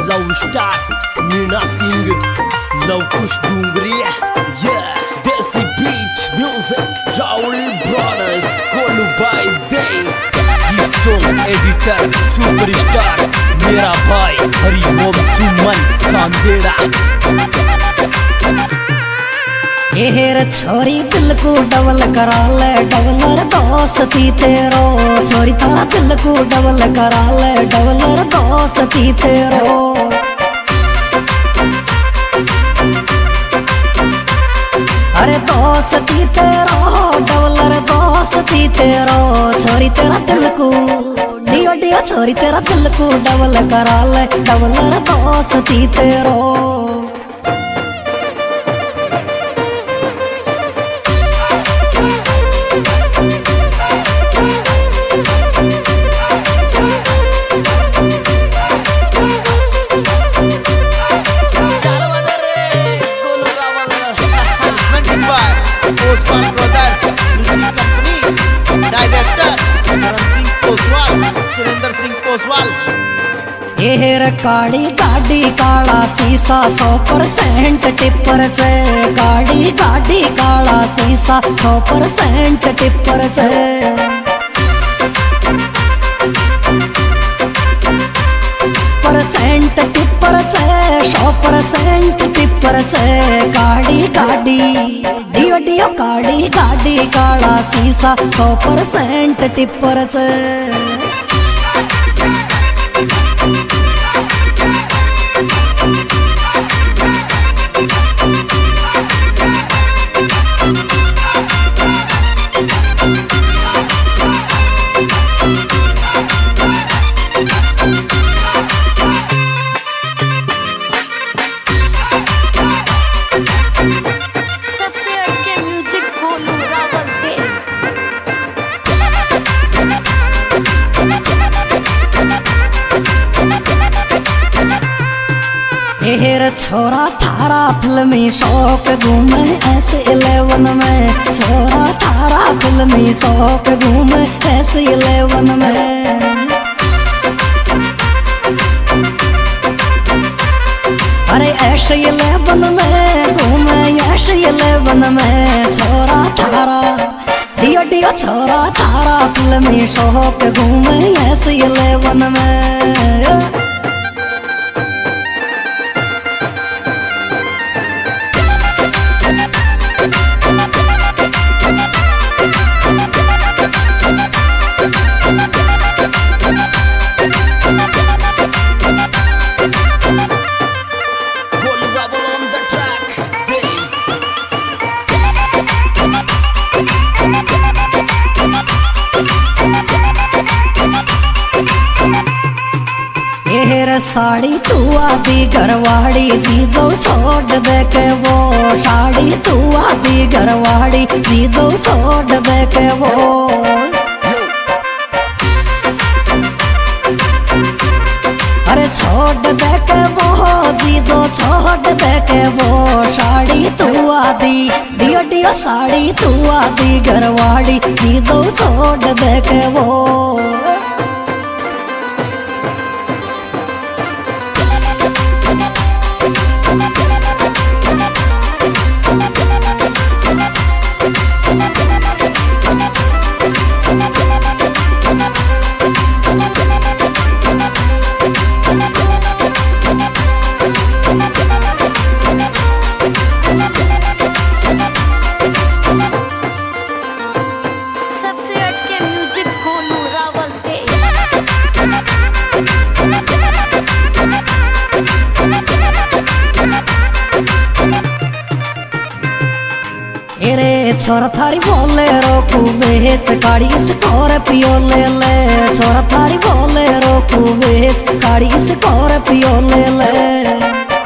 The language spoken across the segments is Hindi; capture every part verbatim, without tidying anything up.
Love star Meena king Luv Kush Dungri desi beat music Rahul brothers कोलू by the song editor superstar मेरा भाई हरी ओम सुमन सांदेड़ा। हेर छोरी दिल को डबल करा ले डबलर दोस्ती तेरो, छोरी तारा दिल को डबल करा ले डबलर दोस्ती तेरो। अरे दोस्ती तेरो डबलर दोस्ती तेरो, छोरी तेरा दिल को डियो डियो छोरी तेरा दिल को डबल करा ले डबलर दोस्ती तेरो। हेर काड़ी गाड़ी काला शीशा सौ परसेंट टिप्पर से, काड़ी गाड़ी काला शीशा सौ परसेंट टिप्पर से। परसेंट टिप्पर से सौ परसेंट टिप्पर से, गाड़ी गाड़ी डियो डियो गाड़ी गाड़ी काला शीशा सौ परसेंट टिप्पर से। हेर छोरा थारा फिल्मी शौक घूमे एस इलेवन में, छोरा थारा फिल्मी शौक घूमे एस इलेवन में। अरे एस इलेवन में घूमे एस इलेवन में, छोरा थारा डियो डियो छोरा थारा फिल्मी शौक घूमे एस इलेवन में। हेर साड़ी तू आदि घरवाड़ी जीजो छोड़ दे के वो, साड़ी तू आदि घरवाड़ी जीजो छोड़ दे के वो। अरे छोड़ दे के वो जीजो छोड़ दे के वो, साड़ी तू आदि डियो डियो साड़ी तू आदि घरवाड़ी जीजो छोड़ दे के वो। छोरा थारी बोले रोकू बेच गाड़ी स्कॉर्पियो ले ले, छोरा थारी बोले रोकू बेच गाड़ी स्कॉर्पियो ले ले।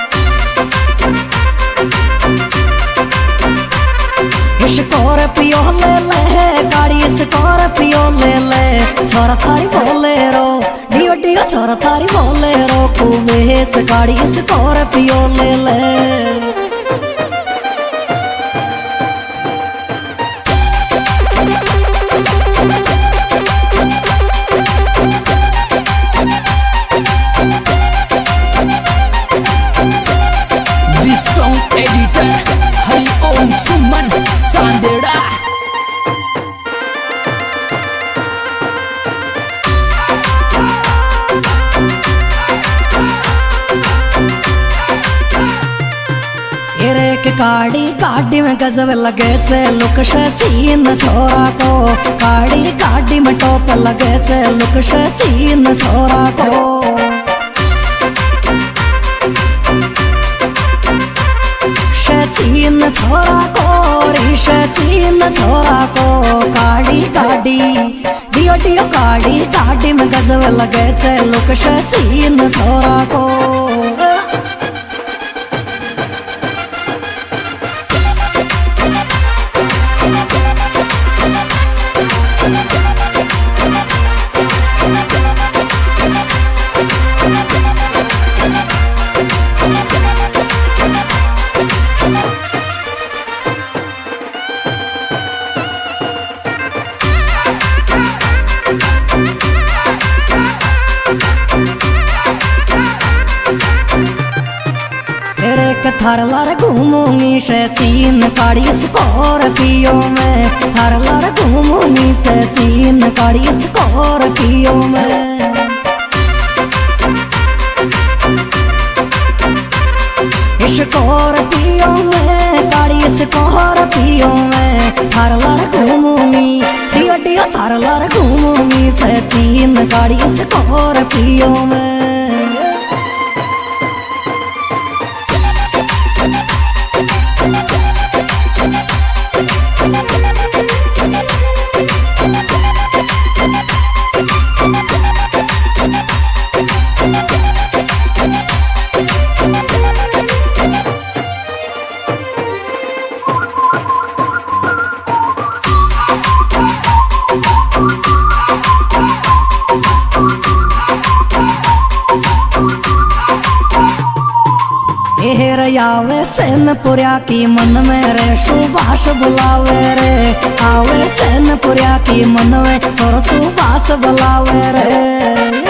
स्कॉर्पियो ले ले गाड़ी स्कॉर्पियो ले ले, छोरा थारी बोले रो डियो डियो छोरा थारी बोले रोकू बेच गाड़ी स्कॉर्पियो ले ले। We'll be right back. काड़ी गाड़ी में गजब लगे छे लुक शचीन छोरा को, काड़ी गाड़ी में टोप लगे छे लुक शचीन छोरा को। शचीन छोरा को रे शचीन छोरा को, काड़ी गाड़ी डियो डियो काड़ी गाड़ी में गजब लगे छे लुक शचीन छोरा को। थार लार घूमूंगी शचीन काड़ी स्कॉर्पियो में, थार लार घूमूंगी शचीन काड़ी स्कॉर्पियो में। स्कॉर्पियो में काड़ी स्कॉर्पियो में, थार लार घूमूंगी डियो डियो थार लार घूमूंगी शचीन काड़ी स्कॉर्पियो में। आवे चैनपुरिया की मन में रे सुभाष बुलावे रे, आवे चैनपुरिया की मन में छोर सुभाष बुलावे रे।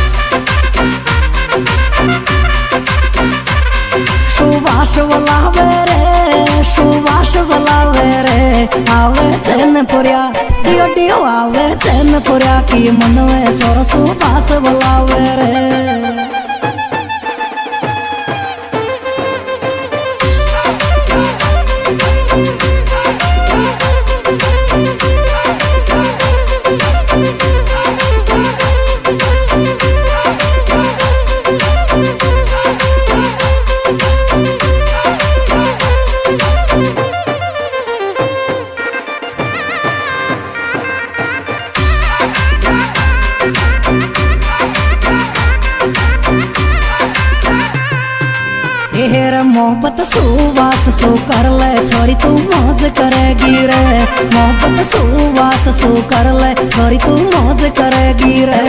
सुभाष बुलावे रे सुभाष बुलावे रे, आवे चैनपुरिया डियो डियो आवे चैनपुरिया की मन में छोर सुभाष बुलावे रे। मोहब्बत सुवास सु कर ले छोरी तू मौज करेगी रे, मोहब्बत सुवास सु कर ले छोरी तू मौज करेगी रे।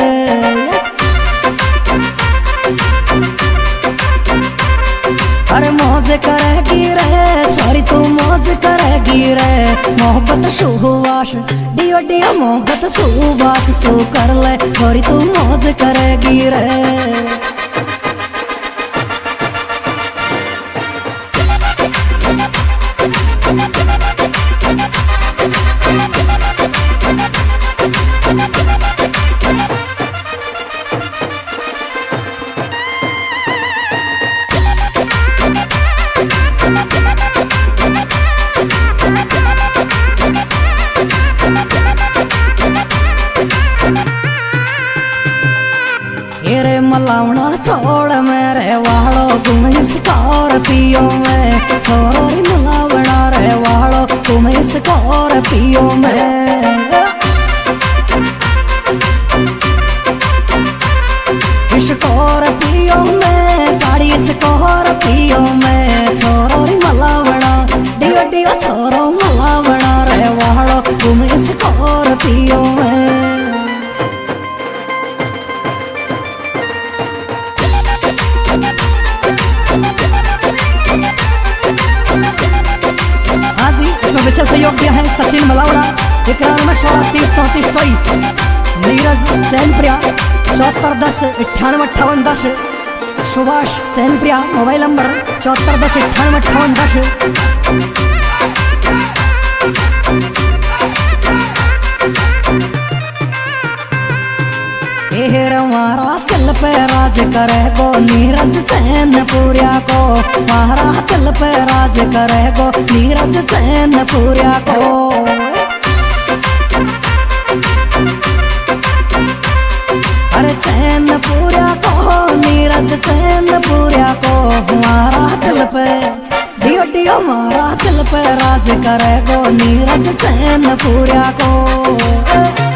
अरे मौज करेगी रे छोरी तू मौज करेगी रे, मोहब्बत सुवास डियो डियो मोहब्बत सुवास सु कर ले छोरी तू मौज करेगी रे। मलावना छोड़ मेरे वालों तुम स्कॉर्पियो में, छोरी मलावना रे वालों तुम स्कॉर्पियो में। स्कॉर्पियो में गाड़ी स्कॉर्पियो में, छोरी मलावना डियो डियो छोरो मलावना रे वालों तुम स्कॉर्पियो में। विशेष सहयोग दिया है सचिन मलावड़ा इक्यानवे सोलह तीस चौंतीस चौबीस, नीरज चैनप्रिया चौहत्तर दस अट्ठानवे अट्ठावन दस, सुभाष चैनप्रिया मोबाइल नंबर चौहत्तर दस अट्ठानवे अट्ठावन दस। हमारा दिल पे राज करेगो नीरज चैनपुरिया को, मारा दिल पे राज करेगो नीरज चैनपुरिया को। अरे चैनपुरिया को नीरज चैनपुरिया को, मारा दिल पे डियो डियो मारा दिल पे राज करेगो नीरज चैनपुरिया को।